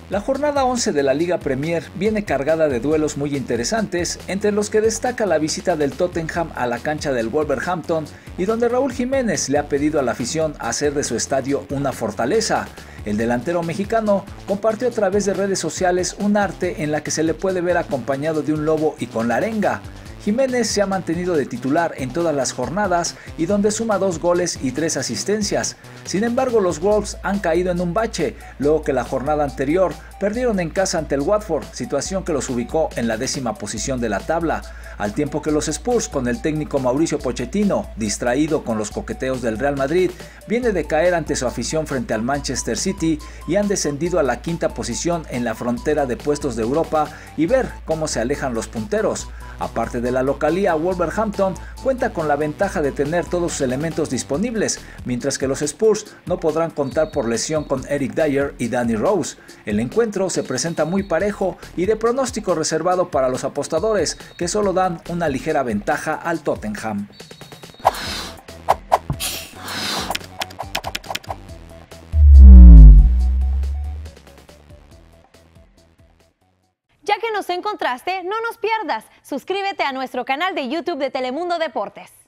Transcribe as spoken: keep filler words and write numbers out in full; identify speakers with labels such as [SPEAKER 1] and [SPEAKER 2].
[SPEAKER 1] La jornada once de la Liga Premier viene cargada de duelos muy interesantes, entre los que destaca la visita del Tottenham a la cancha del Wolverhampton y donde Raúl Jiménez le ha pedido a la afición hacer de su estadio una fortaleza. El delantero mexicano compartió a través de redes sociales un arte en la que se le puede ver acompañado de un lobo y con la arenga. Jiménez se ha mantenido de titular en todas las jornadas y donde suma dos goles y tres asistencias. Sin embargo, los Wolves han caído en un bache, luego que la jornada anterior perdieron en casa ante el Watford, situación que los ubicó en la décima posición de la tabla, al tiempo que los Spurs, con el técnico Mauricio Pochettino, distraído con los coqueteos del Real Madrid, viene de caer ante su afición frente al Manchester City y han descendido a la quinta posición en la frontera de puestos de Europa y ver cómo se alejan los punteros. Aparte de la localía, Wolverhampton cuenta con la ventaja de tener todos sus elementos disponibles, mientras que los Spurs no podrán contar por lesión con Eric Dyer y Danny Rose. El encuentro se presenta muy parejo y de pronóstico reservado para los apostadores, que solo dan una ligera ventaja al Tottenham.
[SPEAKER 2] Ya que nos encontraste, no nos pierdas. Suscríbete a nuestro canal de YouTube de Telemundo Deportes.